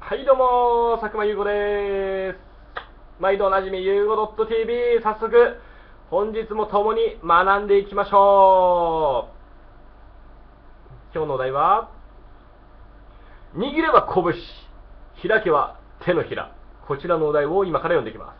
はいどうも、佐久間優吾です。毎度おなじみ、ゆうご .tv、早速、本日も共に学んでいきましょう。今日のお題は、握れば拳、開けば手のひら。こちらのお題を今から読んでいきます。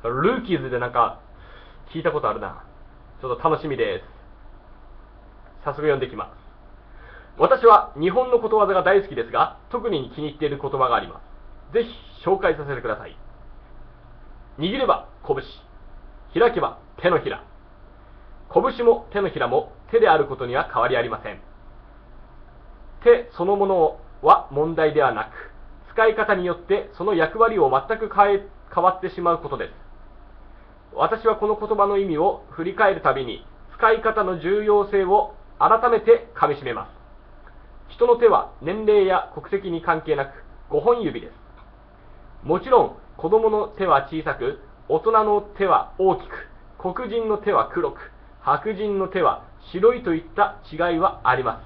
ルーキーズでなんか、聞いたことあるな。ちょっと楽しみです。早速読んでいきます。私は日本のことわざが大好きですが、特に気に入っている言葉があります。ぜひ紹介させてください。握れば拳、開けば手のひら。拳も手のひらも手であることには変わりありません。手そのものは問題ではなく、使い方によってその役割を全く変わってしまうことです。私はこの言葉の意味を振り返るたびに、使い方の重要性を改めてかみしめます。人の手は年齢や国籍に関係なく5本指です。もちろん子供の手は小さく、大人の手は大きく、黒人の手は黒く、白人の手は白いといった違いはあります。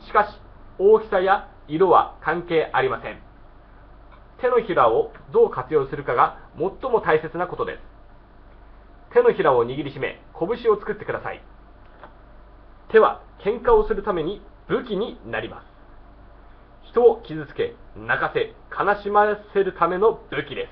しかし大きさや色は関係ありません。手のひらをどう活用するかが最も大切なことです。手のひらを握りしめ、拳を作ってください。手は喧嘩をするために武器になります。人を傷つけ、泣かせ、悲しませるための武器です。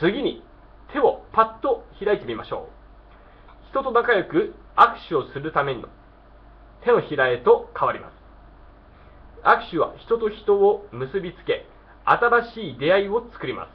次に手をパッと開いてみましょう。人と仲良く握手をするための手のひらへと変わります。握手は人と人を結びつけ、新しい出会いを作ります。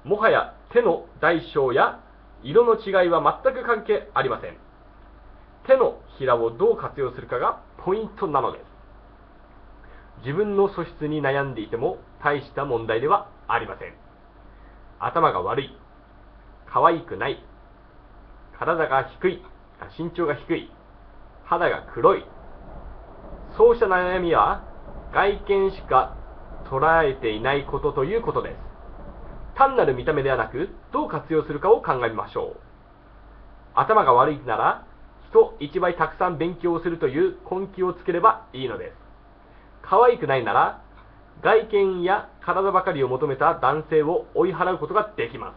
もはや手の大小や色の違いは全く関係ありません。手のひらをどう活用するかがポイントなのです。自分の素質に悩んでいても大した問題ではありません。頭が悪い、可愛くない、体が低い、身長が低い、肌が黒い、そうした悩みは外見しか捉えていないことということです。単なる見た目ではなく、どう活用するかを考えましょう。頭が悪いなら人一倍たくさん勉強するという根気をつければいいのです。可愛くないなら外見や体ばかりを求めた男性を追い払うことができます。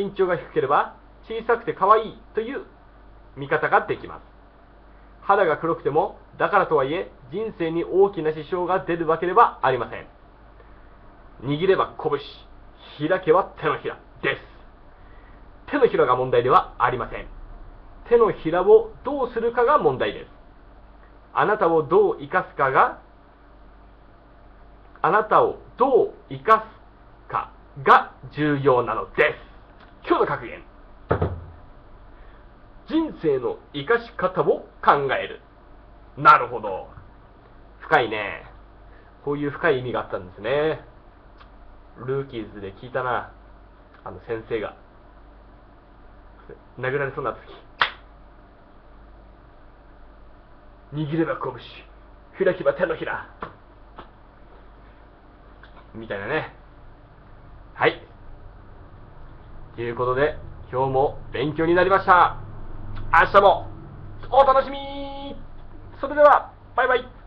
身長が低ければ小さくて可愛いという見方ができます。肌が黒くてもだからとはいえ人生に大きな支障が出るわけではありません。握れば拳、開けば手のひらです。手のひらが問題ではありません。手のひらをどうするかが問題です。あなたをどう生かすかが重要なのです。今日の格言。人生の生かし方を考える。なるほど。深いね。こういう深い意味があったんですね。ルーキーズで聞いたな。先生が殴られそうになった時、握れば拳、開けば手のひらみたいなね。はい、ということで今日も勉強になりました。明日もお楽しみ。それではバイバイ。